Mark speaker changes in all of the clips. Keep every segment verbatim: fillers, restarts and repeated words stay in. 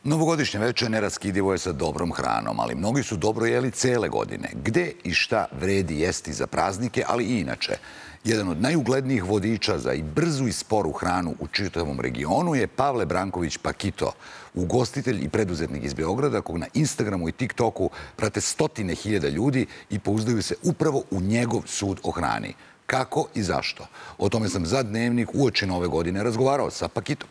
Speaker 1: Novogodišnje veče neraskidivo je sa dobrom hranom, ali mnogi su dobro jeli cele godine. Gde i šta vredi jesti za praznike, ali i inače? Jedan od najuglednijih vodiča za i brzu i sporu hranu u čitavom regionu je Pavle Branković Pakito, ugostitelj i preduzetnik iz Beograda, kog na Instagramu i TikToku prate stotine hiljada ljudi i pouzdaju se upravo u njegov sud o hrani. Kako i zašto? O tome sam za Dnevnik uoči nove godine razgovarao sa Pakitom.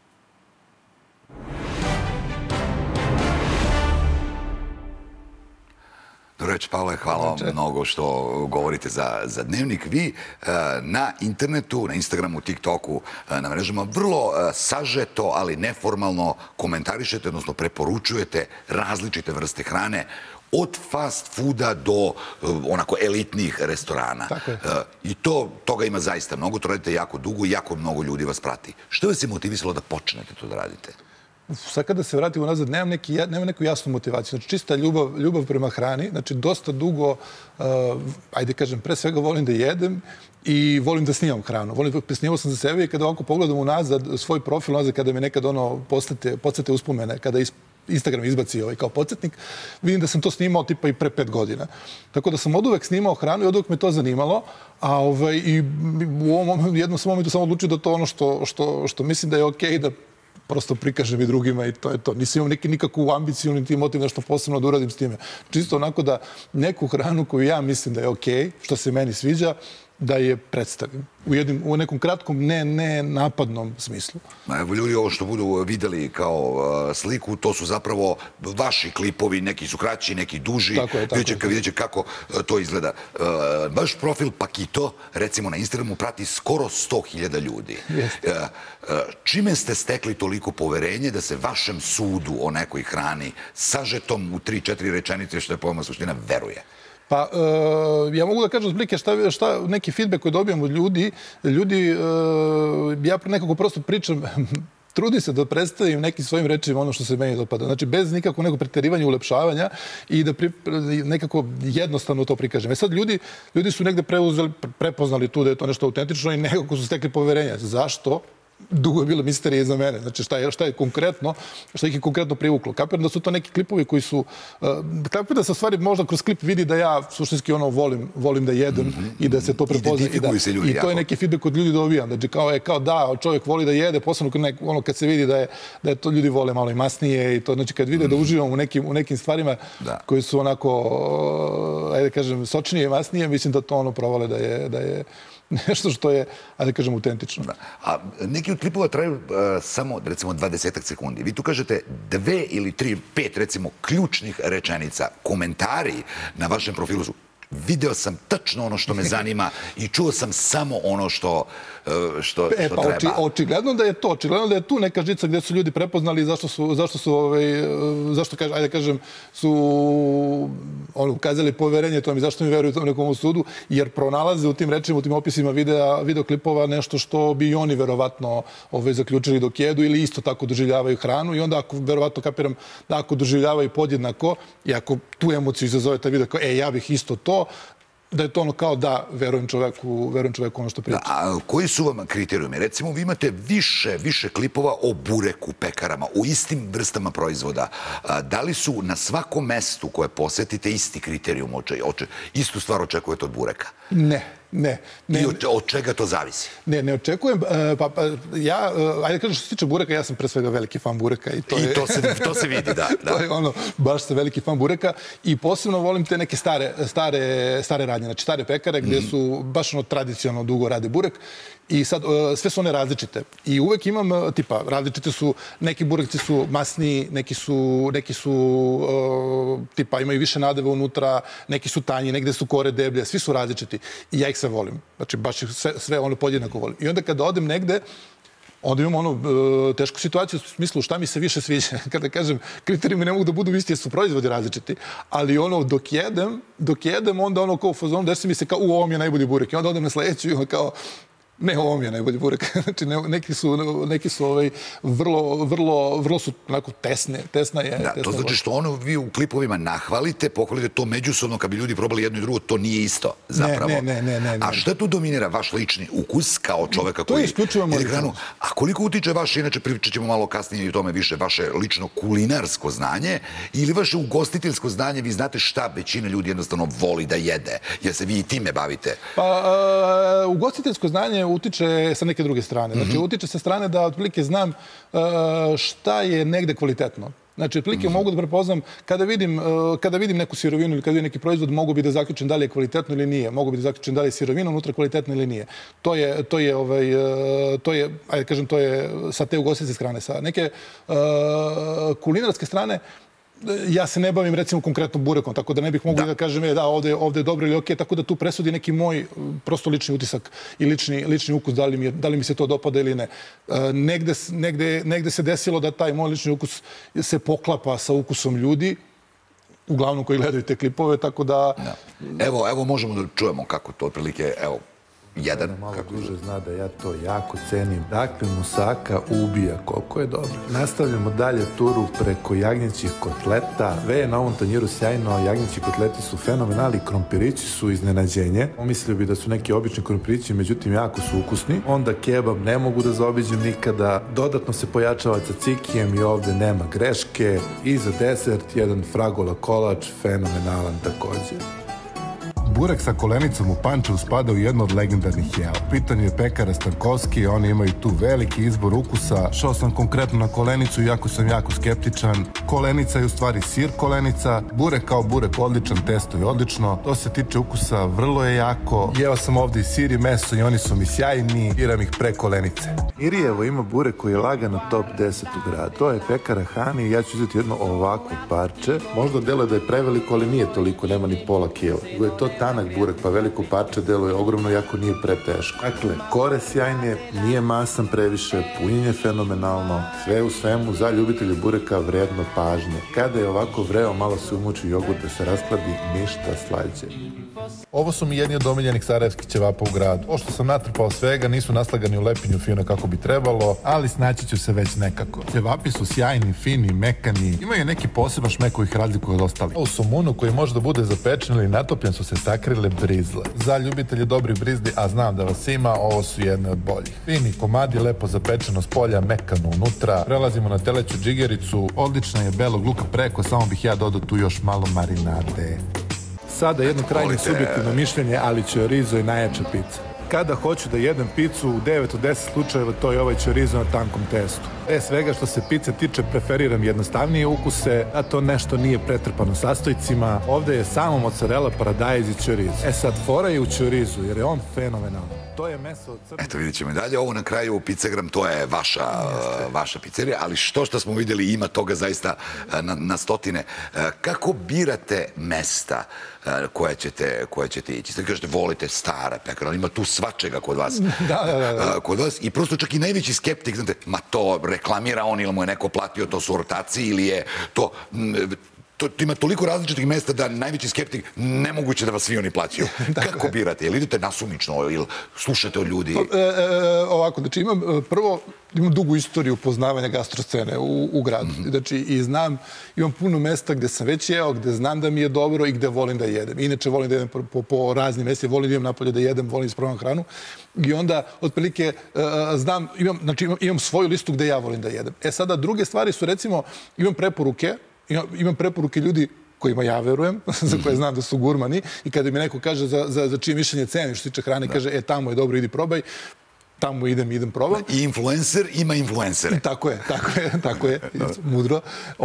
Speaker 1: Dobro večer, Pavle, hvala vam mnogo što govorite za Dnevnik. Vi na internetu, na Instagramu, TikToku, na mrežama vrlo sažeto, ali neformalno komentarišete, odnosno preporučujete različite vrste hrane, od fast fooda do onako elitnih restorana. I toga ima zaista mnogo, to radite jako dugo i jako mnogo ljudi vas prati. Što vas je motivisalo da počnete to da radite?
Speaker 2: Sad kada se vratimo nazad, nemam neku jasnu motivaciju. Znači, čista ljubav prema hrani. Znači, dosta dugo, ajde kažem, pre svega volim da jedem i volim da snimam hranu. Snimao sam za sebe i kada ovako pogledam unazad svoj profil, unazad kada mi nekad ono podsjete uspomene, kada Instagram izbaci kao podsjetnik, vidim da sam to snimao tipa i pre pet godina. Tako da sam od uvek snimao hranu i od uvek me to zanimalo, a i u ovom jednom sam momentu sam odlučio da to ono što mislim da je okej, da prosto prikažem i drugima i to je to. Nisam imao nikakvu ambiciju, niti motiv nešto posebno da uradim s time. Čisto onako da neku hranu koju ja mislim da je okej, što se meni sviđa, da je predstavim. U nekom kratkom, ne napadnom smislu.
Speaker 1: Evo, ljudi, ovo što budu videli kao sliku, to su zapravo vaši klipovi, neki su kraći, neki duži. Vidjet će kako to izgleda. Vaš profil Pakito, recimo na Instagramu, prati skoro sto hiljada ljudi. Čime ste stekli toliko poverenje da se vašem sudu o nekoj hrani sažetom u tri četiri rečenice, što je pojma suština, veruje?
Speaker 2: Pa, ja mogu da kažem zblike šta neki feedback koji dobijam od ljudi. Ljudi, ja nekako prosto pričam, trudim se da predstavim nekim svojim rečima ono što se meni dopada. Znači, bez nikako nekog preterivanja, ulepšavanja i da nekako jednostavno to prikažem. E sad, ljudi su negde prepoznali tu da je to nešto autentično i nekako su stekli poverenja. Zašto? Dugo je bilo misterije iza mene. Znači, šta je konkretno, šta ih je konkretno privuklo. Kapiram da su to neki klipovi koji su... Kapiram da se u stvari možda kroz klip vidi da ja suštinski ono volim da jedem i da se to prepozna. I to je neki feedback kod ljudi dobijam. Znači, kao da, čovjek voli da jede, posebno kad se vidi da je to ljudi vole malo i masnije i to. Znači, kad vide da uživam u nekim stvarima koji su onako, ajde kažem, sočnije i masnije, mislim da to ono provale da je nešto što je, ajde kažem, autentično.
Speaker 1: A neki od klipova traju samo, recimo, dvadesetak sekundi. Vi tu kažete dve ili tri, pet, recimo, ključnih rečenica. Komentari na vašem profilu su: video sam tačno ono što me zanima i čuo sam samo ono što treba.
Speaker 2: Očigledno da je to. Očigledno da je tu neka žica gde su ljudi prepoznali zašto su, zašto, ajde kažem, su ukazali poverenje tom i zašto mi veruju tom nekom sudu, jer pronalaze u tim rečima, u tim opisima videoklipova nešto što bi i oni verovatno zaključili dok jedu ili isto tako doživljavaju hranu i onda ako verovatno kapiram da ako doživljavaju podjednako i ako tu emociju izazove taj video kao, e, ja bih isto to, da je to ono kao da verujem čoveku, verujem čoveku ono što priča.
Speaker 1: A koji su vam kriterijumi? Recimo, vi imate više, više klipova o bureku, pekarama, o istim vrstama proizvoda. Da li su na svakom mestu koje posetite isti kriterijum, istu stvar očekujete od bureka?
Speaker 2: Ne. Ne.
Speaker 1: I od čega to zavisi?
Speaker 2: Ne, ne očekujem. Pa ja, ajde kažem, što se tiče bureka, ja sam pre svega veliki fan bureka.
Speaker 1: I to se vidi, da.
Speaker 2: To je ono, baš sam veliki fan bureka i posebno volim te neke stare radnje, znači stare pekare gde su baš ono tradicionalno dugo rade burek i sad sve su one različite. I uvek imam, tipa, različite su, neki burekci su masniji, neki su, neki su, tipa, imaju više nadeva unutra, neki su tanji, negde su kore deblje, svi su različiti. I ja ih sve volim. Znači, baš sve ono podjednako volim. I onda kada odem negde, onda imam ono tešku situaciju u smislu šta mi se više sviđa. Kada kažem, kriterijumi ne mogu da budu isti jer su proizvodi različiti, ali ono dok jedem, dok jedem, onda ono kao u fazonu desi mi se kao u ovom je najbolji burek. I onda odem na sledeću i ono kao Ne, ovo mi je najbolji burek. Znači, neki su, neki su ovaj, vrlo, vrlo, vrlo su onako tesne. Tesna je.
Speaker 1: Da, to znači što ono vi u klipovima nahvalite, pohvalite to međusobno, kad bi ljudi probali jedno i drugo, to nije isto, zapravo.
Speaker 2: Ne, ne, ne, ne.
Speaker 1: A šta tu dominira? Vaš lični ukus kao čoveka koji...
Speaker 2: To je isključivo moj lični ukus.
Speaker 1: A koliko utiče vaše, inače pričat ćemo malo kasnije i o tome više, vaše lično kulinarsko znanje ili vaše ugostiteljsko znanje? Vi znate šta većina ljudi jednostavno voli da jede, jer se vi i time bavite.
Speaker 2: Pa, ugostiteljsko znanje utiče sa neke druge strane. Znači, utiče sa strane da otprilike znam šta je negde kvalitetno. Znači, otprilike mogu da prepoznam, kada vidim, kada vidim neku sirovinu ili kada vidim neki proizvod, mogu bi da zaključim da li je kvalitetno ili nije. Mogu bi da zaključim da li je sirovina unutra kvalitetna ili nije. To je, to je, ovaj, to je, ajde kažem, to je sa te ugostiteljske strane. Sa neke kulinarske strane, ja se ne bavim, recimo, konkretno burekom, tako da ne bih mogli da kažem, da, ovde je dobro ili okej, tako da tu presudi neki moj prosto lični utisak i lični ukus, da li mi se to dopada ili ne. Negde se desilo da taj moj lični ukus se poklapa sa ukusom ljudi, uglavnom koji gledaju te klipove, tako da...
Speaker 1: Evo, možemo da čujemo kako to otprilike, evo, jedan.
Speaker 3: Malo duže zna da ja to jako cenim. Dakle, musaka ubija, koliko je dobro. Nastavljamo dalje turu preko jagnjećih kotleta. Sve je na ovom tanjiru sjajno, jagnjeći kotleti su fenomenalni, krompirići su iznenađenje. Pomislio bi da su neki obični krompirići, međutim jako su ukusni. Onda kebab ne mogu da zaobiđem nikada. Dodatno se pojačava cacikijem i ovde nema greške. I za desert jedan fragola kolač, fenomenalan također.
Speaker 4: Burek sa kolenicom u Pančevu spada u jedno od legendarnih jela. U pitanju je pekara Stankovski, oni imaju tu veliki izbor ukusa. Šao sam konkretno na kolenicu, iako sam jako skeptičan. Kolenica je u stvari sir kolenica. Burek kao burek odličan, testo je odlično. To se tiče ukusa, vrlo je jako. Jeo sam ovde i sir i meso i oni su mi sjajni. Biram ih pre kolenice.
Speaker 3: Irijevo ima burek koji je lagano top deset u gradu. To je pekara Hani i ja ću uzeti jedno ovako parče. Možda deluje da je preveliko, ali nije toliko, nema ni pola kila. Go je to tanak burek, pa veliko parče deluje ogromno, jako nije preteško. Dakle, kore sjajne, nije masan previše, punjenje fenomenalno, sve u svemu za ljubitelje bureka vredno pažnje. Kada je ovako vreo, malo se umuči jogurt da se raskladi, ništa slađe.
Speaker 4: Ovo su mi jedni od omiljenih sarajevskih ćevapa u gradu. Ovo što sam natrpao svega, nisu naslagani u lepinju fino kako bi trebalo, ali snaći ću se već nekako. Ćevapi su sjajni, fini, mekani, imaju neki poseban šmek koji ih razlikuju od ostalih. U somunu koji može da bude zapečen ili natopljen su se sakrile brizle. Za ljubitelje dobrih brizli, a znam da vas ima, ovo su jedne od boljih. Fini komadi, lepo zapečeno s polja, mekano unutra. Prelazimo na teleću džigericu. Odlična je belog luka preko, samo bih ja dodao tu još malo marinade. Sada jedno krajnje subjektivno mišljenje, ali chorizo je najjača pizza. Kada hoću da jedem picu, u devet od deset slučajeva to je ovaj chorizo na tankom testu. Pre svega što se pice tiče, preferiram jednostavnije ukuse, a to nešto nije pretrpano sastojcima. Ovde je samo mozzarella, paradajz i chorizo. E sad, fora je u chorizu, jer je on fenomenalan. To je meso od crnog...
Speaker 1: Eto, vidjet ćemo i dalje. Ovo na kraju Pizzagram, to je vaša pizzerija, ali što što smo vidjeli, ima toga zaista na stotine. Kako birate mesta koje ćete ići? Ste kažete, volite stara pekara, ali ima tu svačega kod vas.
Speaker 2: Da, da, da.
Speaker 1: Kod vas i prosto čak i najveći skeptik, znate, ma to reklamira on ili mu je neko platio, to su ortaci ili je to... Ima toliko različitih mesta da najveći skeptik nemoguće da vas svi oni plaćaju. Kako birate? Jel idete nasumično ili slušate od ljudi?
Speaker 2: Ovako, znači imam prvo, imam dugu istoriju poznavanja gastroscene u gradu. Znači i znam, imam puno mesta gde sam već jeo, gde znam da mi je dobro i gde volim da jedem. Inače volim da jedem po raznim mestima, volim da idem napolje da jedem, volim da isprovam hranu. I onda, otprilike, znam, znači imam svoju listu gde ja volim da jedem. E sada, druge stvari su, recimo, imam preporuke, imam preporuke ljudi kojima ja verujem, za koje znam da su gurmani, i kada mi neko kaže za čije mišljenje ceni što se tiče hrane, kaže, e, tamo je dobro, idi probaj, tamo idem, idem probam.
Speaker 1: I influencer ima influencere.
Speaker 2: Tako je, tako je, tako je, mudro.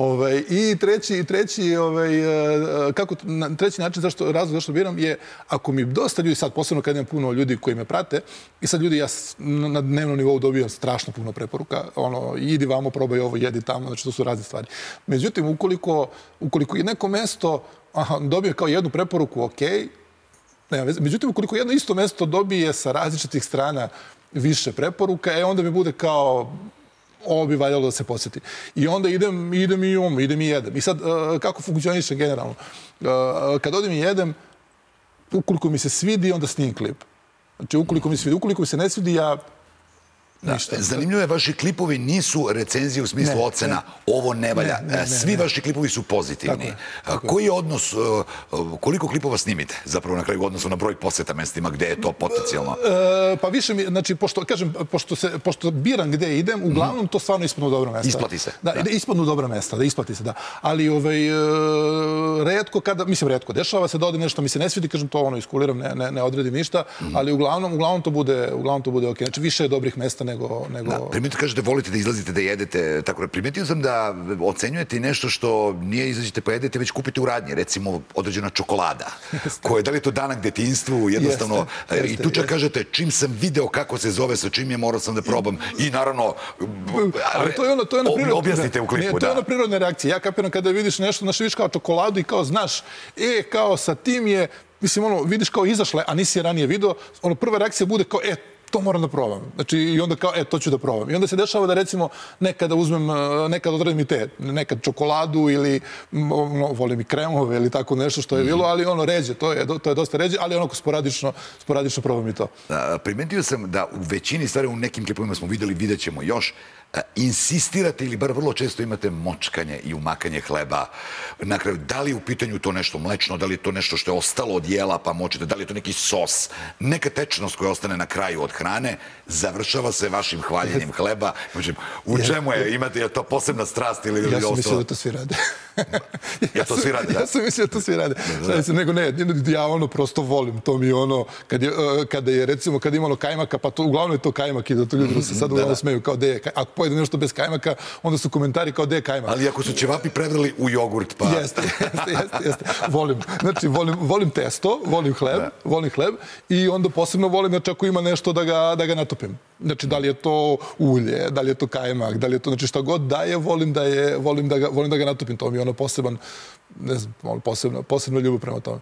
Speaker 2: I treći, treći, kako, treći način, razlog zašto biram je, ako mi dosta ljudi, sad posebno kad imam puno ljudi koji me prate, i sad ljudi, ja na dnevnom nivou dobijam strašno puno preporuka, ono, idi vamo, probaj ovo, jedi tamo, znači to su razne stvari. Međutim, ukoliko je neko mesto dobije kao jednu preporuku, okej, nema veze. Međutim, ukoliko jedno isto mesto dobije sa različitih strana više preporuka, e onda mi bude kao ovo bi valjalo da se posjeti. I onda idem, idem i um, idem i jedem. I sad, kako funkcioniše generalno? Kad odem i jedem, ukoliko mi se svidi, onda snimim klip. Znači, ukoliko mi se svidi, ukoliko mi se ne svidi, ja ništa.
Speaker 1: Zanimljivo je, vaši klipovi nisu recenzije u smislu ocena, ovo ne valja. Svi vaši klipovi su pozitivni. Koji je odnos, koliko klipova snimite zapravo na kraju odnosu na broj poseta mestima gde je to potencijalno?
Speaker 2: Pa više mi, znači, pošto, kažem, pošto biram gde idem, uglavnom to stvarno ispadnu dobra mesta.
Speaker 1: Isplati se.
Speaker 2: Da, ispadnu dobra mesta, da isplati se, da. Ali retko kada, mislim, retko, dešava se da ode nešto mi se ne svidi, kažem, to ono iskuliram, ne odredim ništa, ali uglavnom to bude ok. Znači, više je dobrih mesta nego...
Speaker 1: Primetite, kažete, volite da izlazite, da jedete, tako da primetio sam da ocenjujete i nešto što nije izađete pa jedete, već kupite u radnji, recimo određena čokolada, koja, da li je to danak detinjstvu, jednostavno, i tu čak kažete, čim sam video kako se zove, sa čim je, morao sam da probam i naravno, objasnite u klipu.
Speaker 2: To je ona prirodna reakcija. Ja kapiram kada vidiš nešto, znaš, vidiš kao čokoladu i kao znaš, e, kao sa tim je, mislim, ono, vidiš kao izašle, a nisi je ranije video, ono, prva reakcija bude kao, e, to moram da probam. Znači, i onda kao, e, to ću da probam. I onda se dešava da, recimo, nekada uzmem, nekada odredim i te, nekad čokoladu ili, volim i kremove ili tako nešto što je bilo, ali ono, ređe, to je dosta ređe, ali onako sporadično, sporadično probam i to.
Speaker 1: Primetio sam da u većini stvari, u nekim klipovima smo videli, vidjet ćemo još, insistirate ili bar vrlo često imate močkanje i umakanje hleba. Na kraju, da li je u pitanju to nešto mlečno, da li je to nešto što je ostalo od jela pa močite, da li je to neki sos, neka tečnost koja ostane na kraju od hrane, završava se vašim hvaljenjem hleba. U čemu je? Imate, je to posebna strast ili ostalo?
Speaker 2: Ja sam mislio da to svi rade.
Speaker 1: Ja to svi rade, da?
Speaker 2: Ja sam mislio da to svi rade. Nego ne, ja ono prosto volim. To mi je ono, kada je, recimo, kada je imalo kajmaka, pa to uglavnom je to kajmak i da to ljudi se sad uglavnom smeju kao de ako pojede nešto bez kajmaka, onda su komentari kao de je kajmak.
Speaker 1: Ali ako su ćevapi prevrali u jogurt, pa...
Speaker 2: Jeste, jeste, jeste. Volim, znači, volim testo, volim hleb, volim hleb i onda posebno volim, znači, ako ima nešto da ga natopim. Znači, da li je to ulje, da li je to kajmak, da li je to, znači, šta god daje, volim da je, volim da ga natopim. To mi je ono poseban, ne znam, posebno ljubav prema tome.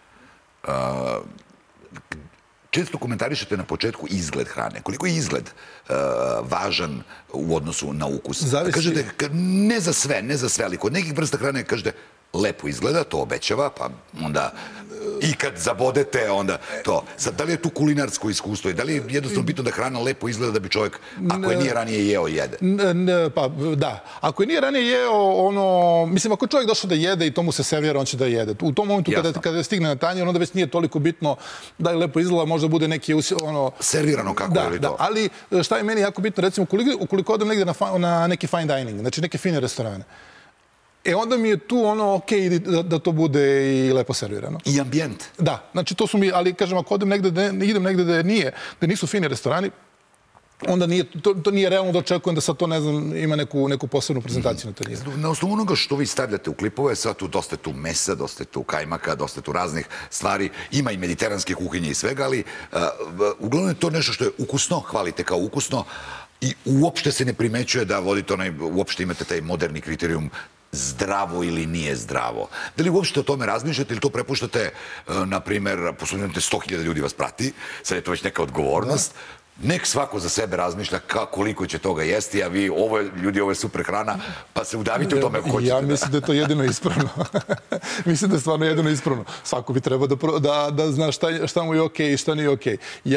Speaker 1: Često komentarišete na početku izgled hrane. Koliko je izgled važan u odnosu na ukus?
Speaker 2: Zavisi.
Speaker 1: Kažete, ne za sve, ne za sve, ali kod nekih vrsta hrane kažete lepo izgleda, to obećava, pa onda i kad zabodete, onda to. Sad, da li je tu kulinarsko iskustvo i da li je jednostavno bitno da hrana lepo izgleda da bi čovjek, ako je nije ranije jeo, jede?
Speaker 2: Pa, da. Ako je nije ranije jeo, ono, mislim, ako je čovjek došao da jede i to mu se servira, on će da jede. U tom momentu kada stigne na tanjir, onda već nije toliko bitno da je lepo izgleda, možda bude neki, ono...
Speaker 1: Servirano kako je li to?
Speaker 2: Da, ali šta je meni jako bitno, recimo, ukoliko odem negdje na neki fine dining, znači neke fine restorane, e, onda mi je tu ono okej da to bude i lepo servirano.
Speaker 1: I ambijent.
Speaker 2: Da, znači to su mi, ali kažem, ako odem negde, idem negde da nije, da nisu fini restorani, onda to nije realno da očekujem da sad to, ne znam, ima neku posebnu prezentaciju na tanjiru.
Speaker 1: Na osnovu onoga što vi stavljate u klipove, sad tu dosta tu mesa, dosta tu kajmaka, dosta tu raznih stvari, ima i mediteranske kuhinje i svega, ali uglavnom je to nešto što je ukusno, hvalite kao ukusno i uopšte se ne primećuje da vodite onaj, uopšte imate taj moderni kriterijum zdravo ili nije zdravo. Da li uopšte o tome razmišljate ili to prepuštate, na primjer, poslužujete sto hiljada ljudi vas prati, sad je to već neka odgovornost, nek svako za sebe razmišlja koliko će toga jesti, a vi, ljudi, ovo je super hrana, pa se udavite u tome ako hoćete.
Speaker 2: Ja mislim da je to jedino ispravno. Mislim da je stvarno jedino ispravno. Svako bi trebao da zna šta mu je okej i šta nije okej.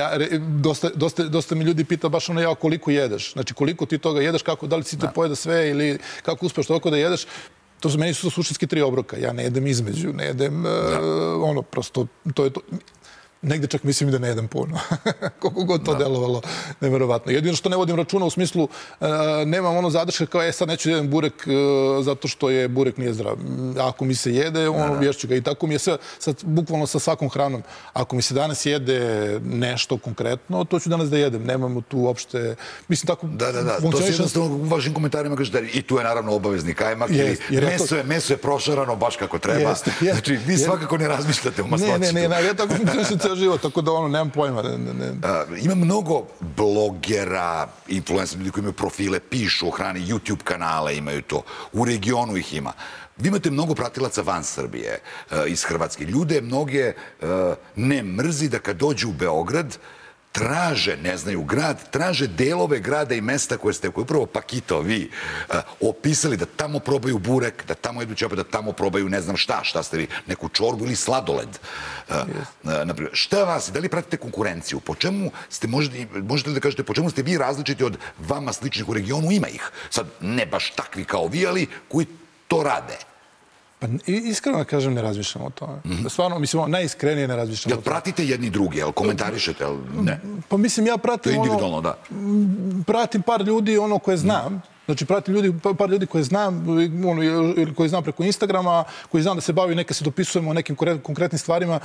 Speaker 2: Dosta mi ljudi pita baš ono, ja, koliko jedeš? Znači, koliko ti toga jedeš, da li si to pojeda sve ili kako uspeš toliko da jedeš? To su meni su suštinski tri obroka. Ja ne jedem između, ne jedem, ono, prosto, to je to. Negde čak mislim i da ne jedem puno. Koliko god to delovalo, nevjerovatno. Jedino što ne vodim računa u smislu, nemam ono zadrška kao, e, sad neću jedem burek zato što je burek nije zdrav. Ako mi se jede, ono, ješću ga. I tako mi je sve, sad, bukvalno sa svakom hranom. Ako mi se danas jede nešto konkretno, to ću danas da jedem. Nemamo tu uopšte, mislim, tako...
Speaker 1: Da, da, da. To se jednostavno u vašim komentarima kaže da i tu je naravno obavezni kajmak ili meso je prošarano baš kako treba. Znači, vi svakako ne razmišljate o masnoćitu.
Speaker 2: Ne, ne, ne, ja tako funkcionišem život, tako da ono, nemam pojma.
Speaker 1: Ima mnogo blogera, influencera, ljudi koji imaju profile, pišu o hrani, YouTube kanale imaju to, u regionu ih ima. Vi imate mnogo pratilaca van Srbije, iz Hrvatske. Ljude mnoge ne mrzi da kad dođu u Beograd, traže, ne znaju grad, traže delove grada i mesta koje ste, koje upravo Pakito, vi, opisali da tamo probaju burek, da tamo jedu ćepe, da tamo probaju ne znam šta, šta ste vi, neku čorbu ili sladoled. Naprimjer, šta vas, da li pratite konkurenciju? Po čemu ste, možete li da kažete, po čemu ste vi različiti od vama sličnih u regionu? Ima ih. Sad, ne baš takvi kao vi, ali koji to rade.
Speaker 2: Pa iskreno da kažem, ne razmišljam o tome. Stvarno, mislim, najiskrenije ne razmišljam o tome.
Speaker 1: Jel pratite jedni drugi, jel komentarišete, jel ne?
Speaker 2: Pa mislim, ja pratim ono...
Speaker 1: To je individualno, da.
Speaker 2: Pratim par ljudi, ono koje znam. Znači, pratim ljudi, par ljudi koje znam, koji znam preko Instagrama, koji znam da se bavi, neka se dopisujemo o nekim konkretnim stvarima.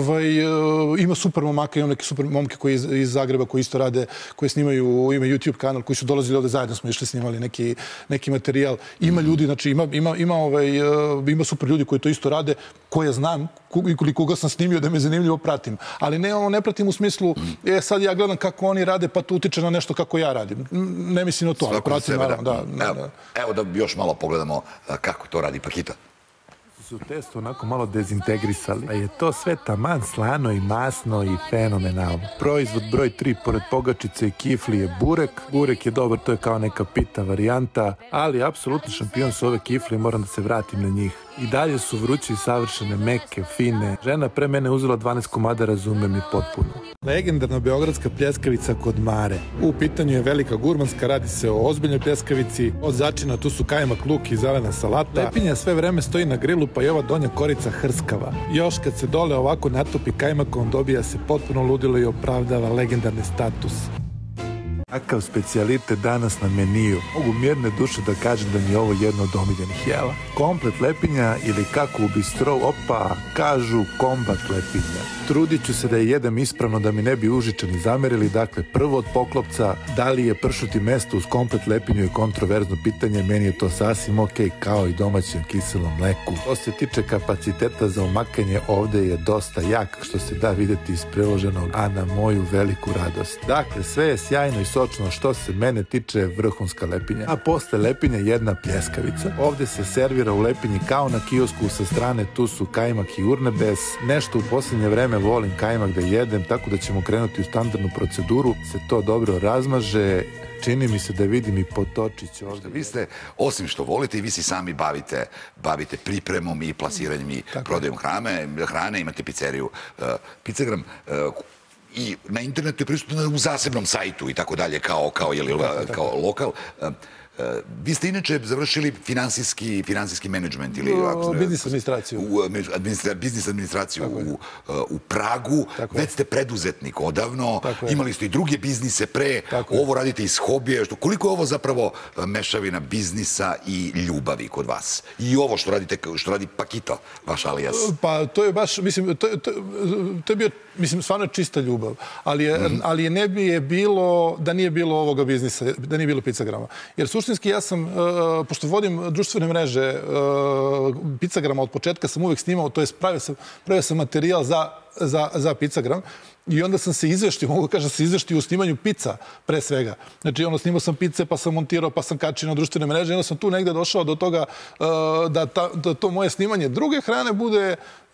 Speaker 2: Ima super momaka, imam neke super momke koji iz Zagreba, koji isto rade, koji snimaju, ima YouTube kanal, koji su dolazili ovde zajedno, smo išli snimali neki materijal. Ima ljudi, znači, ima super ljudi koji to isto rade, koje znam i koga sam snimio da me zanimljivo pratim. Ali ne pratim u smislu, e, sad ja gledam kako oni rade, pa to utiče na nešto kako ja radim. Ne mislim o to, ali pratim, naravno.
Speaker 1: Evo da još malo pogledamo kako to radi Pakito.
Speaker 3: Su testo onako malo dezintegrisali. A je to sve taman slano i masno i fenomenalno. Proizvod broj tri, pored pogačice i kifli, je burek. Burek je dobar, to je kao neka pita varijanta, ali apsolutno šampion su ove kifli, moram da se vratim na njih. I dalje su vruće i savršene, meke, fine. Žena pre mene uzela dvanaest komada, razumem i potpuno. Legendarna beogradska pljeskavica kod Mare. U pitanju je velika gurmanska, radi se o ozbiljnoj pljeskavici. Od začina tu su kajmak, luk i zelena salata. Lepinja sve vreme stoji na grilu, pa i ova donja korica hrskava. Još kad se dole ovako natopi kajmakom, dobija se potpuno ludilo i opravdava legendarni status. Kakav specijalitet danas na meniju. Mogu mirne duše da kažem da mi je ovo jedno od omiljenih jela. Komplet lepinja ili kako u bistrou, opa, kažu kombat lepinja. Trudit ću se da je jedem ispravno da mi ne bi užičani zamerili. Dakle, prvo od poklopca, da li je pršuti mesto uz komplet lepinju je kontroverzno pitanje. Meni je to sasvim ok, kao i domaćem kiselom mleku. Što se tiče kapaciteta za umakanje, ovde je dosta jak, što se da videti iz preloženog, a na moju veliku radost. Dakle, sve je sjajno i sočno, što se mene tiče, vrhunska lepinja. A posle lepinja jedna pljeskavica. Ovde se servira u lepinji kao na kiosku, sa strane tu su kajmak i urnebes. Nešto u posljednje vreme volim kajmak da jedem, tako da ćemo krenuti u standardnu proceduru. Se to dobro razmaže, čini mi se da vidim i potočić ovdje.
Speaker 1: Vi ste, osim što volite, i vi si sami bavite, bavite pripremom i plasiranjem i prodajom hrane, hrane, imate pizzeriju Pizzagram, i na internetu je prisutno u zasebnom sajtu i tako dalje, kao lokal. Vi ste inače završili finansijski menadžment ili...
Speaker 2: Biznis administraciju.
Speaker 1: Biznis administraciju u Pragu. Već ste preduzetnik odavno. Imali ste i druge biznise pre. Ovo radite iz hobije. Koliko je ovo zapravo mešavina biznisa i ljubavi kod vas? I ovo što radite, što radi Pakito, vaš alijas?
Speaker 2: Pa to je baš, mislim, to je bio, mislim, stvarno čista ljubav. Ali ne bi je bilo, da nije bilo ovoga biznisa, da nije bilo Pizzagrama. Jer suštinski ja sam, pošto vodim društvene mreže Pizzagrama, od početka sam uvek snimao, to je pravio sam materijal za Pizzagram i onda sam se izveštio, mogu kažem se izveštio u snimanju pizza pre svega. Znači, ono, snimao sam pice, pa sam montirao, pa sam kačio na društvene mreže i onda sam tu negde došao do toga da to moje snimanje druge hrane bude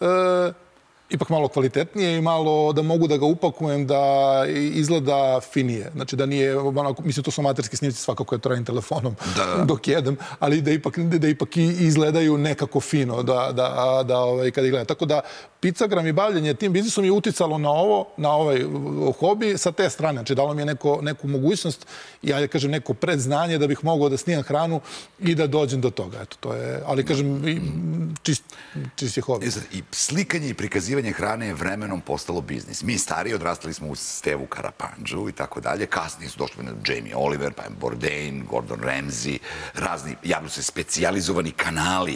Speaker 2: ipak malo kvalitetnije i malo da mogu da ga upakujem da izgleda finije. Znači da nije, mislim, to su amaterski snimci, svakako je to radim telefonom dok jedem, ali da ipak izgledaju nekako fino kada ih gledam. Tako da Pizzagram i bavljanje tim biznisom je uticalo na ovo, na ovaj hobi sa te strane. Znači dalo mi je neku mogućnost, ja da kažem neko predznanje da bih mogao da snimam hranu i da dođem do toga. Eto, to je, ali kažem, čist je hobi.
Speaker 1: I slikanje i prikazivanje hrane je vremenom postalo biznis. Mi stariji odrastali smo u Stevu Karapanđu i tako dalje. Kasnije su došli na Jamie Oliver, pa Bourdain, Gordon Ramsay, razni javno se specijalizovani kanali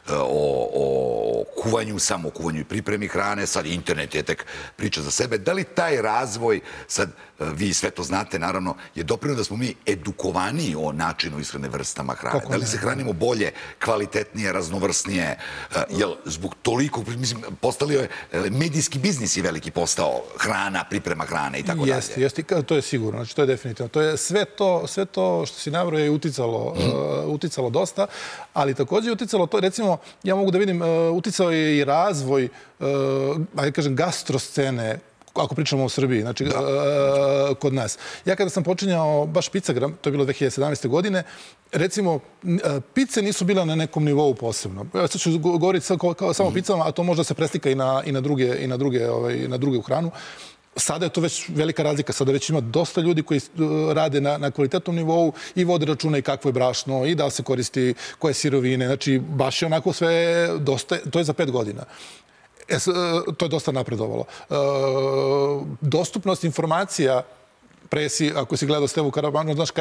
Speaker 1: o kuvanju, samo o kuvanju i pripremi hrane. Sad internet je tek priča za sebe. Da li taj razvoj, sad vi sve to znate, naravno, je doprinio da smo mi edukovaniji o načinu ishrane, vrstama hrane? Da li se hranimo bolje, kvalitetnije, raznovrsnije? Jer zbog toliko, mislim, postali je medijski biznis je veliki postao, hrana, priprema hrane i tako dalje.
Speaker 2: Jeste, jeste, to je sigurno, znači to je definitivno. To je sve to, sve to što si nabrojao je uticalo dosta, ali također je uticalo to, recimo, ja mogu da vidim, uticao je i razvoj, ajde kažem, gastroscene ako pričamo o Srbiji, znači kod nas. Ja kada sam počinjao baš Pizzagram, to je bilo dve hiljade sedamnaeste. godine, recimo, pice nisu bile na nekom nivou posebno. Ja sad ću govoriti samo o pizzama, a to možda se preslika i na druge u hranu. Sada je to već velika razlika. Sada već ima dosta ljudi koji rade na kvalitetnom nivou i vode računa i kakvo je brašno i da se koristi koje sirovine. Znači, baš je onako sve dosta, to je za pet godina. To je dosta napredovalo. Dostupnost informacija, pre si, ako si gledao Stevu Karabanu, znaš,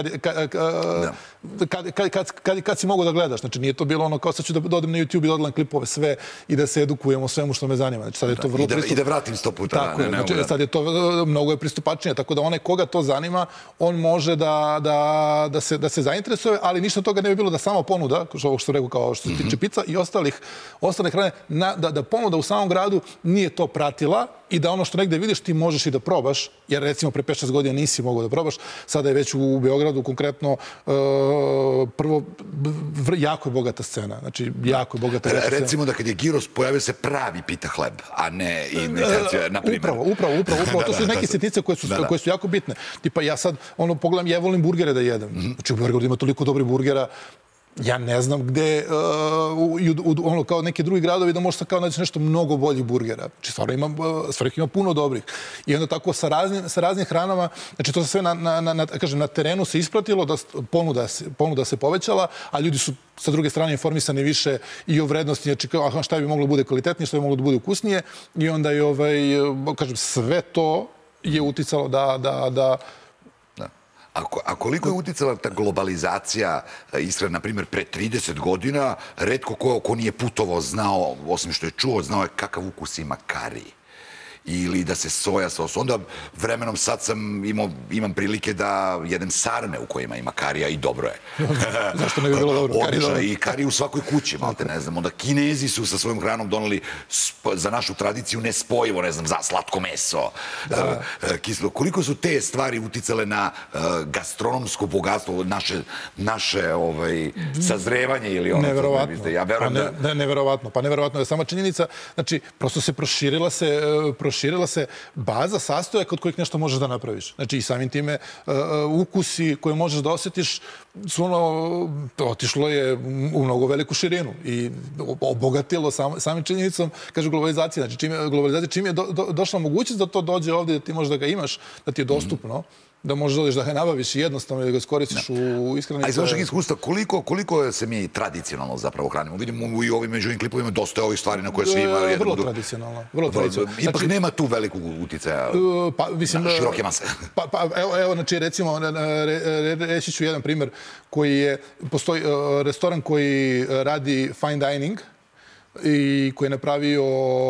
Speaker 2: kad si mogu da gledaš. Znači, nije to bilo ono kao sad ću da odem na YouTube i da odgledam klipove sve i da se edukujem o svemu što me zanima. Znači, sad je to vrlo pristup...
Speaker 1: I da vratim sto puta.
Speaker 2: Tako je. Znači, sad je to mnogo je pristupačnije. Tako da onaj koga to zanima, on može da se zainteresuje, ali ništa od toga ne bi bilo da samo ponuda, ovo što sam rekao kao što se tiče pizza i ostalih hrane, da ponuda u samom gradu nije to pratila i da ono što negde vidiš ti možeš i da probaš, jer recimo pre pet šest godina nisi mogao da probaš, sada je već u Beogradu konkretno prvo, jako je bogata scena, znači jako je bogata scena.
Speaker 1: Recimo da kad je gyros pojavio se pravi pita hleb, a ne imitacija, na primjer.
Speaker 2: Upravo, upravo, upravo, to su neke sitnice koje su jako bitne. Tipa ja sad, ono, pogledam, ja volim burgere da jedem. Znači u Beogradu ima toliko dobrih burgera, ja ne znam gde, ono, kao neki drugi gradovi, da možda kao naći nešto mnogo boljih burgera. Znači, stvarno ima, stvarno ima puno dobrih. I onda tako sa raznim hranama, znači, to se sve na terenu se ispratilo, da ponuda se povećala, a ljudi su sa druge strane informisani više i o vrednosti, znači, šta bi moglo bude kvalitetnije, šta bi moglo da bude ukusnije. I onda je, kažem, sve to je uticalo da...
Speaker 1: A koliko je uticala ta globalizacija ishrane, na primjer, pre trideset godina, retko ko nije putovao, znao, osim što je čuo, znao je kakav ukus ima kari. Ili da se soja sos. Onda vremenom sad sam imam prilike da jedem sarme u kojima ima karija i dobro je.
Speaker 2: Zašto ne bi bilo dobro?
Speaker 1: Odlično. I kari u svakoj kući, malte, ne znam. Onda Kinezi su sa svojom hranom doneli za našu tradiciju nespojivo, ne znam, za slatko meso, kislo. Koliko su te stvari uticale na gastronomsko bogatstvo, naše sazrevanje ili ono?
Speaker 2: Neverovatno. Neverovatno. Pa neverovatno je sama činjenica. Znači, prosto se proširila se proširila se baza sastojaka kod kojih nešto možeš da napraviš. Znači i samim time ukusi koje možeš da osjetiš su ono, otišlo je u mnogo veliku širinu i obogatilo samim činjenicom, kaže globalizacija. Znači globalizacija čim je došla mogućnost da to dođe ovdje, da ti možeš da ga imaš, da ti je dostupno, da možeš dođeš da ga nabaviš i jednostavno da ga iskoristiš u ishrani.
Speaker 1: A iz vašeg iskustva, koliko se mi tradicionalno zapravo hranimo? Vidimo i ovim među ovim klipovima dosta ovih stvari na koje svi imaju.
Speaker 2: Vrlo tradicionalno. Vrlo tradicionalno.
Speaker 1: Ipak nema tu velikog uticaja na široke mase.
Speaker 2: Pa evo, znači recimo, reći ću jedan primjer koji je, postoji restoran koji radi fine dining i koji je napravio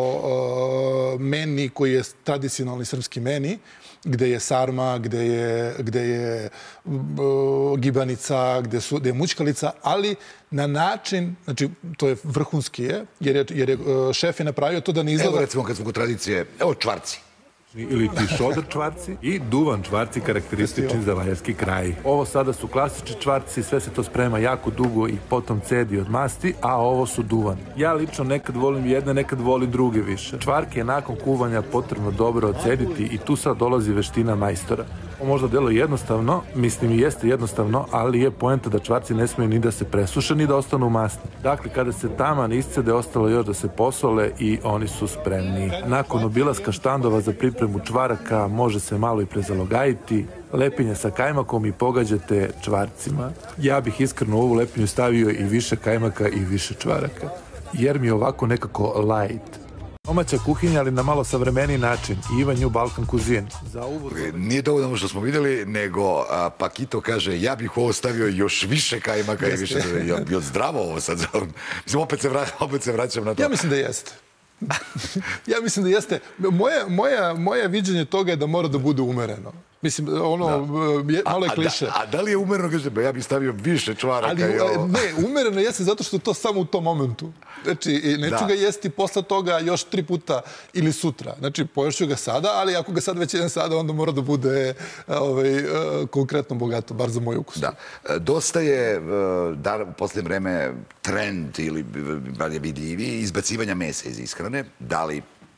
Speaker 2: meni koji je tradicionalni srpski meni, gde je sarma, gde je gibanica, gde je mućkalica, ali na način, znači to je vrhunski je, jer je šef je napravio to da ne izgleda...
Speaker 1: Evo recimo kad smo kod tradicije, evo čvarci.
Speaker 3: Ili ti šodr čvarci i duvan čvarci karakteristični za valjarski kraj. Ovo sada su klasični čvarci, sve se to sprema jako dugo i potom cedi od masti, a ovo su duvan. Ja lično nekad volim jedne, nekad volim druge više. Čvarke je nakon kuvanja potrebno dobro ocediti i tu sad dolazi veština majstora. Ovo možda deluje jednostavno, mislim i jeste jednostavno, ali je poenta da čvarci ne smiju ni da se presuše, ni da ostanu masni. Dakle, kada se taman iscede, ostalo još da se posole i oni su spremni. Nakon obilaska štandova za pripremu čvaraka može se malo i prezalogajiti, lepinje sa kajmakom i pogađate čvarcima. Ja bih iskreno u ovu lepinju stavio i više kajmaka i više čvaraka, jer mi je ovako nekako light. Domaća kuhinja, ali na malo savremeniji način. Ivan New Balkan Cuisine.
Speaker 1: Nije dovoljno ono što smo vidjeli, nego Pakito kaže, ja bih ovo stavio još više kajmaka i više... Ja bi od zdravo ovo sad. Mislim, opet se vraćam na to.
Speaker 2: Ja mislim da jeste. Ja mislim da jeste. Moje viđenje toga je da mora da bude umereno. Mislim, ono, malo je kliše.
Speaker 1: A da li je umereno, kaže, ja bih stavio više čvaraka i ovo?
Speaker 2: Ne, umereno jeste zato što je to samo u tom momentu. Znači, neću ga jesti posle toga još tri puta ili sutra. Znači, poješću ga sada, ali ako ga sad već jedan sada, onda mora da bude konkretno bogato, bar za moj ukus.
Speaker 1: Da. Dosta je, u posljednje vreme, trend ili bar je vidljiviji izbacivanja mesa iz ishrane. Da li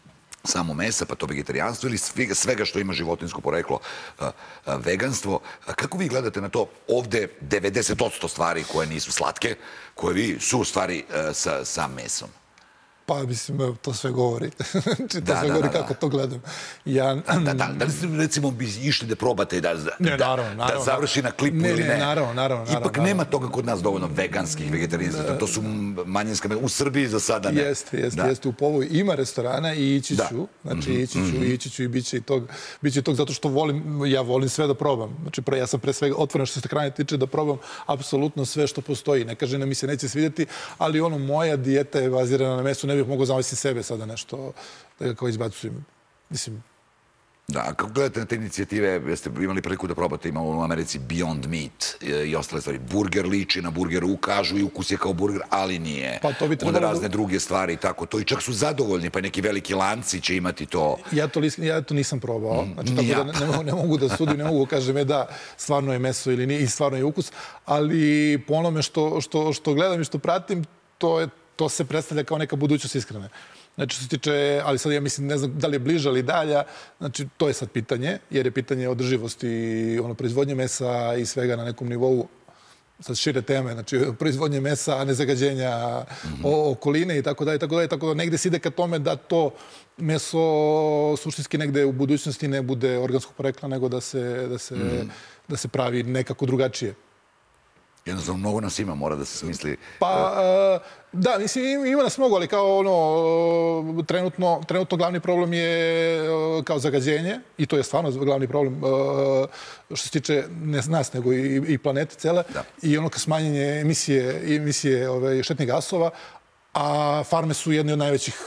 Speaker 1: samo mesa, pa to vegetarijanstvo ili svega što ima životinjsko poreklo, veganstvo. Kako vi gledate na to? Ovde devedeset posto stvari koje nisu slatke, koje vi su u stvari sa mesom.
Speaker 2: Pa, mislim, to sve govori. Znači, to sve govori kako to gledam.
Speaker 1: Da li ste, recimo, bi išli da probate da završi na klipu ili ne?
Speaker 2: Ne, naravno, naravno.
Speaker 1: Ipak nema toga kod nas dovoljno veganskih, vegetarijanskih. To su manjinska... U Srbiji za sada ne.
Speaker 2: Jeste, jeste, jeste. U Povoj ima restorana i ići ću. Znači, ići ću, ići ću i bit će i tog. Biće tog zato što volim, ja volim sve da probam. Znači, ja sam pre svega otvoren što se hrane tiče da probam apsolutno sve što postoji. Neka žena mi se neće svidjeti, ali ono, moja dijeta je bazirana na mesu. Ne bih mogao zamisliti sebe sada nešto da ga kao izbacujem. Mislim...
Speaker 1: Da, kako gledate na te inicijative, jeste imali priliku da probate, imamo u Americi Beyond Meat i ostale stvari. Burger liči na burgeru, kažu i ukus je kao burger, ali nije.
Speaker 2: Pa to bi trebalo...
Speaker 1: Onda razne druge stvari i tako to. I čak su zadovoljni, pa neki veliki lanci će imati to.
Speaker 2: Ja to nisam probao. Znači, tako da ne mogu da sudim, ne mogu kažem je da stvarno je meso ili nije i stvarno je ukus, ali po onome što gledam i što pratim, to je to se predstavlja kao neka budućnost ishrane. Znači, što se tiče, ali sad ja mislim, ne znam da li je bliža ili dalja, znači, to je sad pitanje, jer je pitanje održivosti proizvodnje mesa i svega na nekom nivou, sad šire teme, znači, proizvodnje mesa, nezagađenja okoline i tako dalje, tako dalje, tako da negde se ide ka tome da to meso suštinski negde u budućnosti ne bude organskog porekla, nego da se pravi nekako drugačije.
Speaker 1: Jednostavno, mnogo nas ima, mora da se smisli...
Speaker 2: Pa, da, mislim, ima nas mnogo, ali kao ono, trenutno glavni problem je kao zagađenje, i to je stvarno glavni problem što se tiče ne nas, nego i planete cele, i ono kao smanjenje emisije štetnih gasova, a farme su jedni od najvećih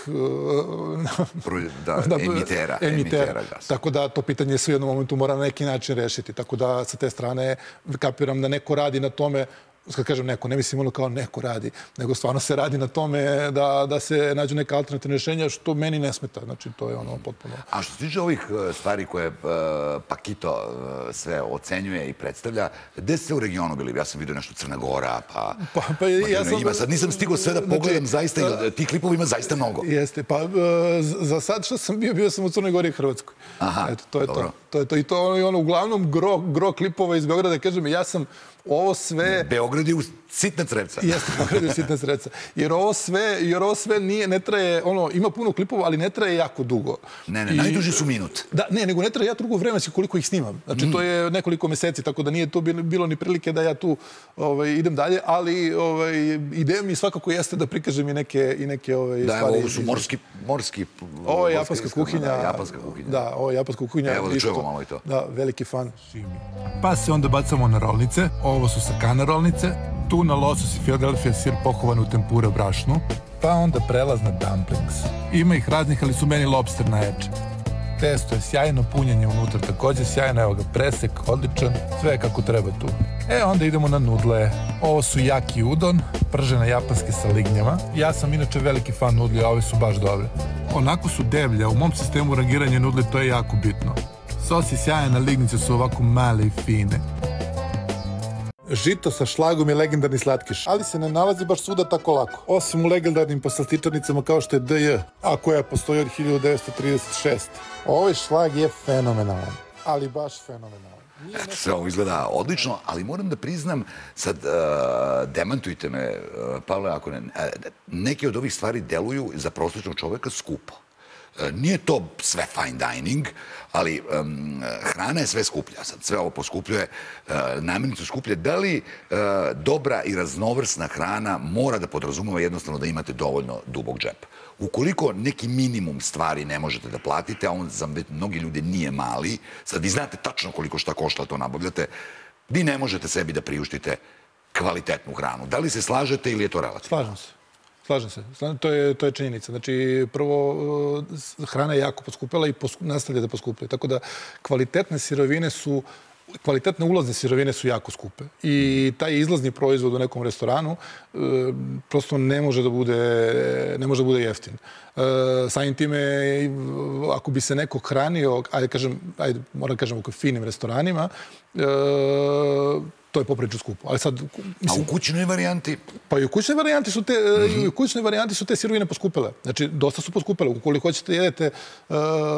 Speaker 1: emitera gasa.
Speaker 2: Tako da to pitanje se u jednom momentu mora na neki način rešiti. Tako da sa te strane kapiram da neko radi na tome, kad kažem neko, ne mislim ono kao neko radi, nego stvarno se radi na tome da se nađu neka alternativna rješenja, što meni ne smeta. Znači, to je ono potpuno...
Speaker 1: A što se tiče ovih stvari koje Pakito sve ocenjuje i predstavlja, gde ste u regionu bili? Ja sam vidio nešto Crna Gora, pa... Sad nisam stigao sve da pogledam zaista, tih klipova ima zaista mnogo.
Speaker 2: Jeste, pa za sad što sam bio, bio sam u Crnoj Gori i Hrvatskoj.
Speaker 1: Aha, dobro.
Speaker 2: To je to. I to je ono, uglavnom, gro klipova iz Beograda, kažem, ja sam ovo sve...
Speaker 1: Beograd je u sitna crevca.
Speaker 2: Jeste, Beograd je u sitna crevca. Jer ovo sve, jer ovo sve nije, ne traje, ono, ima puno klipova, ali ne traje jako dugo.
Speaker 1: Ne, ne, najduži su minut.
Speaker 2: Da, ne, nego ne traje ja dugo vremenski koliko ih snimam. Znači, to je nekoliko meseci, tako da nije to bilo ni prilike da ja tu idem dalje, ali ideja mi svakako jeste da prikažem i neke stvari.
Speaker 1: Da, evo, ovo su morski...
Speaker 2: Ovo je japanska kuhinja.
Speaker 1: Japanska kuhinja.
Speaker 2: Da, ovo je japanska kuhinja.
Speaker 1: Evo da čujemo malo i to.
Speaker 2: Da, veliki fan.
Speaker 4: Pa se onda bacamo na rolnice. Ovo su sakana rolnice. Tuna, losos i Philadelphia sir pohovan u tempura brašnu. Pa onda prelaz na dumplings. Ima ih raznih, ali su meni lobster najjače. Testo je sjajno, punjenje unutra također sjajno, evo ga presek, odličan, sve kako treba tu. E, onda idemo na nudle. Ovo su jaki udon, pržene japanske sa lignjama. Ja sam inače veliki fan nudli, a ove su baš dobre. Onako su devlje, u mom sistemu rangiranja nudli to je jako bitno. Sos je sjajan, a lignjice su ovako male i fine. Žito sa šlagom je legendarni slatkiš, ali se ne nalazi baš svuda tako lako. Osim u legendarnim poslastičarnicama kao što je D J, a koja postoji od hiljadu devetsto trideset šeste. Ovaj šlag je fenomenalan, ali baš fenomenalan.
Speaker 1: Eto, sve ovo izgleda odlično, ali moram da priznam, sad demantujte me, Pavle, ako ne, neke od ovih stvari deluju za prosječnog čoveka skupo. Nije to sve fine dining, ali hrana je sve skuplja. Sad sve ovo poskupljuje, namirnice skuplje. Da li dobra i raznovrsna hrana mora da podrazumeva jednostavno da imate dovoljno dubog džep? Ukoliko neki minimum stvari ne možete da platite, a on za mnogi ljudi nije mali, sad vi znate tačno koliko šta košta to nabavljate, vi ne možete sebi da priuštite kvalitetnu hranu. Da li se slažete ili je to relativno?
Speaker 2: Slažem se. Slažem se. To je činjenica. Znači, prvo, hrana je jako poskupela i nastavlja da poskupuje. Tako da kvalitetne sirovine su, kvalitetne ulazne sirovine su jako skupe. I taj izlazni proizvod u nekom restoranu prosto ne može da bude, ne može da bude jeftin. Samim time, ako bi se neko hranio, ajde kažem, ajde, moram kažem, u finim restoranima, to je poprilično skupo. Ali sad,
Speaker 1: mislim, a u kućnoj varijanti?
Speaker 2: Pa i u kućnoj varijanti su te, mm-hmm. u kućnoj varijanti su te sirovine poskupele. Znači, dosta su poskupele. Ukoliko hoćete jedete uh,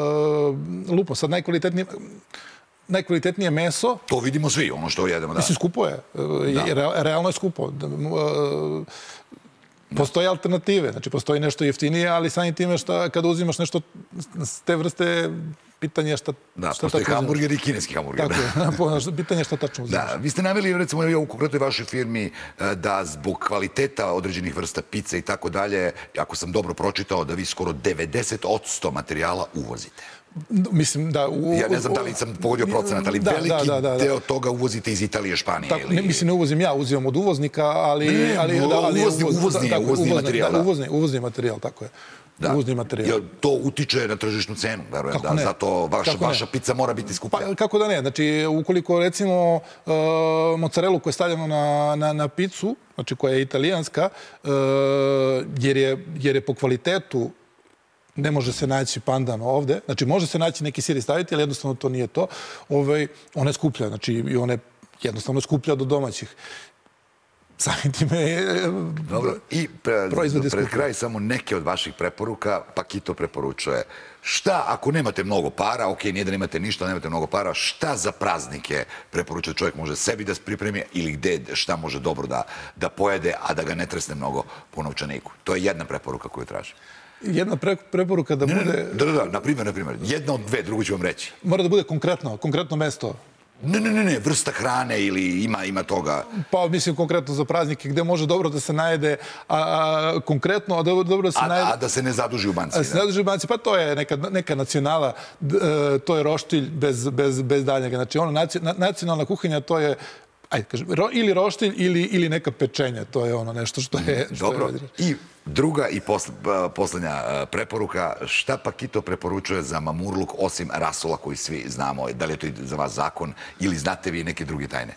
Speaker 2: lupo, sad najkvalitetnije najkvalitetnije meso.
Speaker 1: To vidimo svi, ono što jedemo, da.
Speaker 2: Mislim, skupo je. Da. Realno je skupo. Uh, Postoje alternative, znači postoji nešto jeftinije, ali samim time šta, kada uzimaš nešto s te vrste, pitanje je šta...
Speaker 1: Da, šta postoji hamburger i kineski hamburger.
Speaker 2: Tako je, pitanje je šta tačno uzimaš.
Speaker 1: Da, vi ste naveli, recimo, u konkretnoj vašoj firmi da zbog kvaliteta određenih vrsta pice i tako dalje, ako sam dobro pročitao, da vi skoro devedeset posto materijala uvozite.
Speaker 2: Mislim da... U,
Speaker 1: ja ne znam da li sam pogodio procenat, ali da, veliki da, da, da, deo toga uvozite iz Italije, Španije.
Speaker 2: Tako,
Speaker 1: ili...
Speaker 2: ne, mislim, ne uvozim ja, uzimam od uvoznika, ali...
Speaker 1: Ne,
Speaker 2: ali,
Speaker 1: da,
Speaker 2: ali
Speaker 1: uvozni,
Speaker 2: uvoz,
Speaker 1: uvozni,
Speaker 2: tako,
Speaker 1: uvozni materijal.
Speaker 2: Da, uvozni, uvozni materijal, tako je.
Speaker 1: Da.
Speaker 2: Uvozni materijal.
Speaker 1: Jel to utiče na tržišnu cenu, verujem, da, ne? Zato vaša, vaša pizza mora biti skuplja.
Speaker 2: Pa, kako da ne? Znači, ukoliko, recimo, uh, mozzarelu koja je stavljena na, na, na picu, znači koja je italijanska, uh, jer, je, jer je po kvalitetu ne može se naći pandan ovde. Znači, može se naći neki sir i staviti, ali jednostavno to nije to. Ove, ona je skuplja, znači, i ona je jednostavno skuplja do domaćih. Samim time je...
Speaker 1: Dobro, i pre, pred kraj samo neke od vaših preporuka, Pakito preporučuje. Šta, ako nemate mnogo para, ok, nije da nemate ništa, nemate mnogo para, šta za praznike preporučuje čovjek može sebi da pripremi ili gde, šta može dobro da, da pojede, a da ga ne tresne mnogo po novčaniku? To je jedna preporuka koju traži.
Speaker 2: Jedna pre, preporuka da
Speaker 1: ne,
Speaker 2: bude...
Speaker 1: Ne, da, da, da, na primjer, na primjer. Jedna od dve, drugu ću vam reći.
Speaker 2: Mora da bude konkretno, konkretno mesto.
Speaker 1: Ne, ne, ne, ne, vrsta hrane ili ima, ima toga...
Speaker 2: Pa, mislim, konkretno za praznike, gde može dobro da se najede, a, a konkretno, a dobro, dobro da se
Speaker 1: a,
Speaker 2: najede...
Speaker 1: A da se ne zaduži u banci,
Speaker 2: da. Se ne zaduži u banci, pa to je neka, neka nacionala, to je roštilj bez, bez, bez daljnjega. Znači, ono, nacionalna kuhinja, to je... Ajde, kažem, ili roštilj ili, ili neka pečenja. To je ono nešto što je... Što
Speaker 1: Dobro.
Speaker 2: Je...
Speaker 1: I druga i posl, poslednja preporuka. Šta Pakito preporučuje za mamurluk osim rasula koji svi znamo? Da li je to za vas zakon ili znate vi neke druge tajne?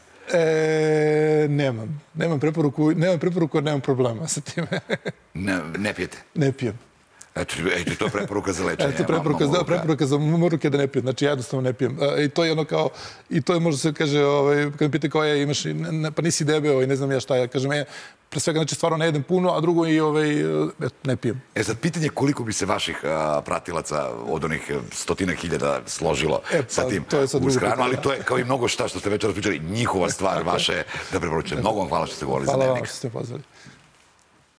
Speaker 2: E, nemam. Nemam preporuku, nemam preporuku, nemam problema sa time.
Speaker 1: ne, ne pijete?
Speaker 2: Ne pijem.
Speaker 1: Eto, eto, to je preporuka za lečenje.
Speaker 2: Eto, preporuka, za, preporuka za mamurluk je da ne pijem. Znači, jednostavno ne pijem. I to je ono kao, i to je možda se kaže, ovaj, kad me pite koja je, imaš, ne, pa nisi debeo i ne znam ja šta ja. Kažem, ja, pre svega, znači, stvarno ne jedem puno, a drugo i ovaj, eto, ne pijem.
Speaker 1: E sad, pitanje koliko bi se vaših a, pratilaca od onih stotina hiljada složilo e, pa, sa tim uz hranu, ali to je kao i mnogo šta što ste večeras pričali, njihova stvar vaše da preporučujete. Mnogo vam hvala što ste govorili za Dnevnik.
Speaker 2: Hvala vam što ste pozvali.